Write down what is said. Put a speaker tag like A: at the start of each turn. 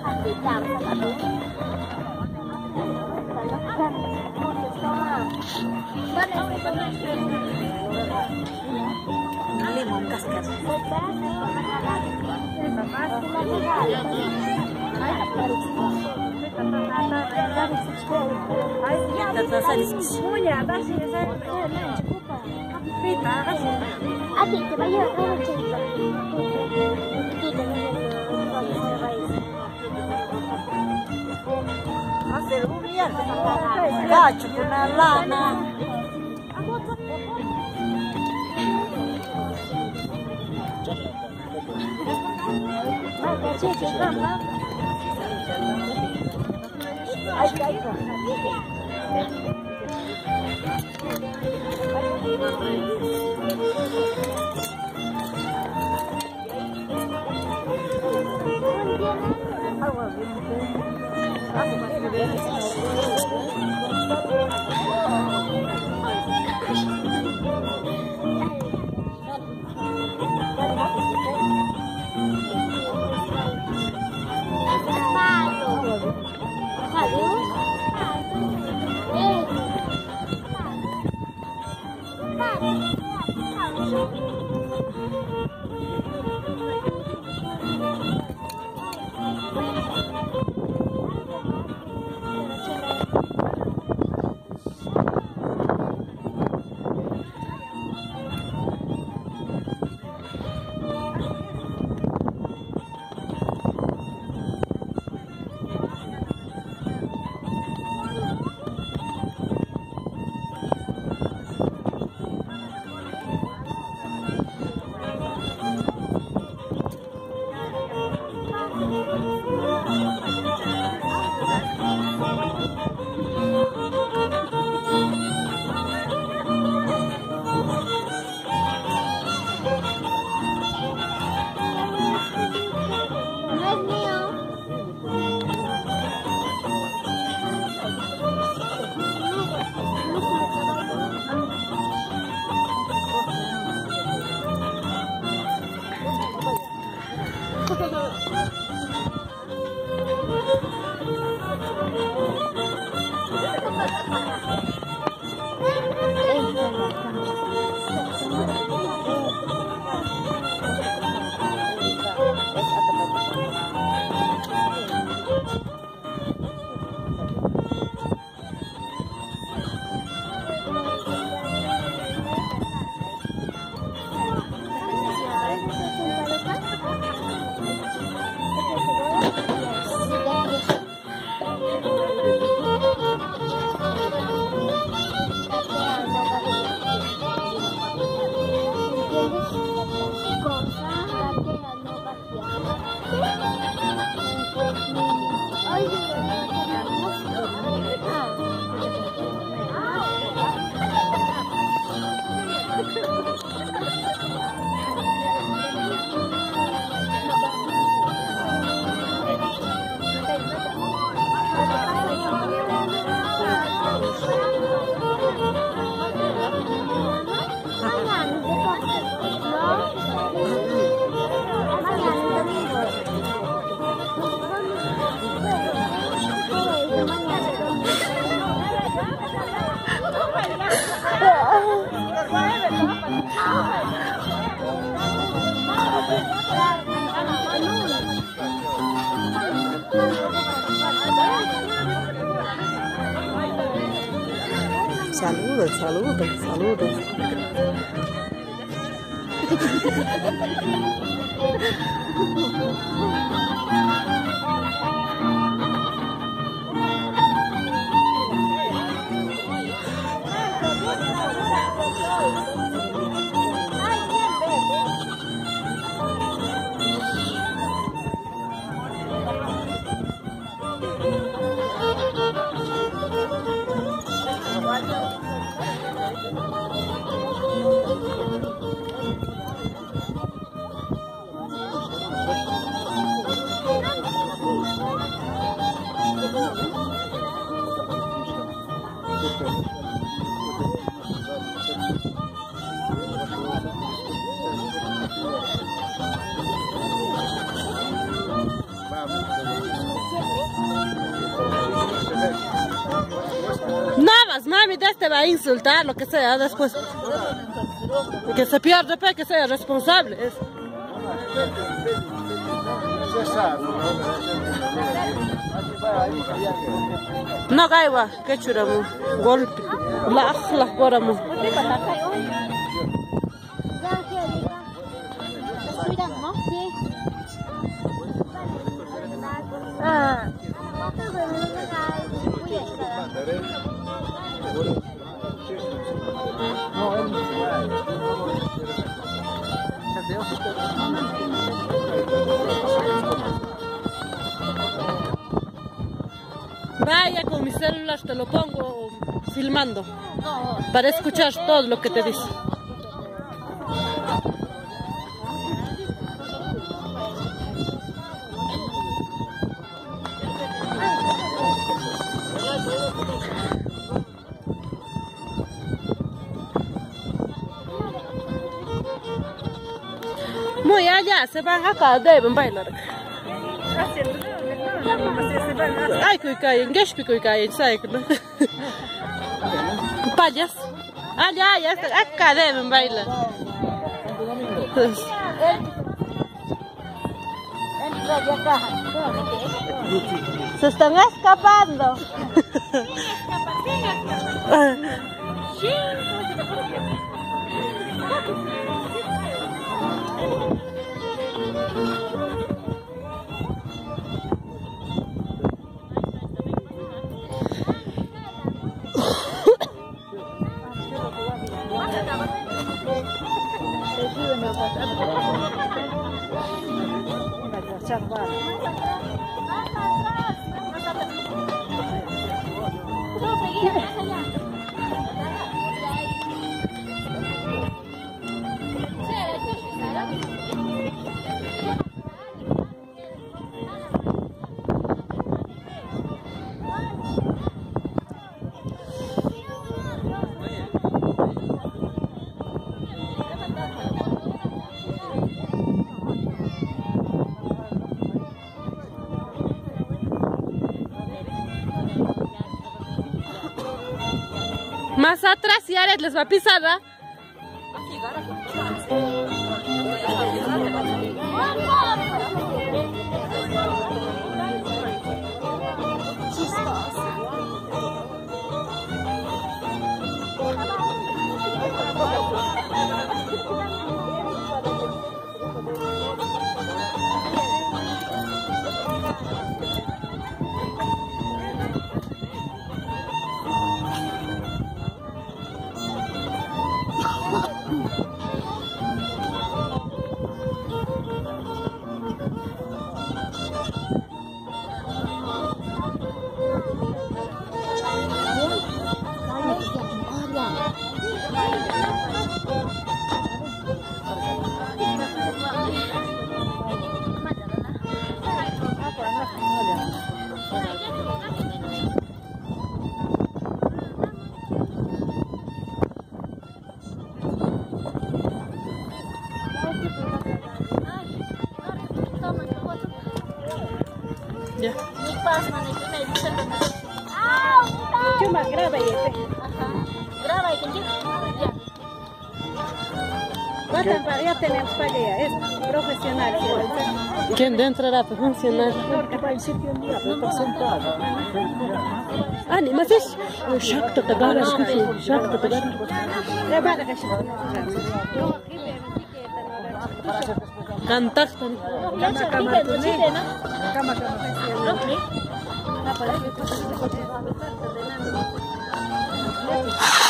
A: Limón cascas.
B: Adik coba ya kalau cerita.
A: Hacer un gacho con una lana. Saludos, saludos, saludos.
B: David te va a insultar, lo que sea, después. Que se pierde, pues, que sea responsable. No caiga, que churamo, golpe, la poramo. Vaya, con mi celular te lo pongo filmando para escuchar todo lo que te dice. Muy allá, se van acá, deben bailar. Ay, kuikay, ngeshpi kuikay, ¿sabes? Payas. Allá, ya está, acá deben bailar. Se están escapando. Más atrás y Ares les va a pisar, ¿verdad? Ya. Cuma graba ya. Graba y ya. Ya tenemos para allá, es profesional. ¿Quién dentro era profesional? Ah, ni más es. Shakta tagara, shakta tagara. Cantar. Cama.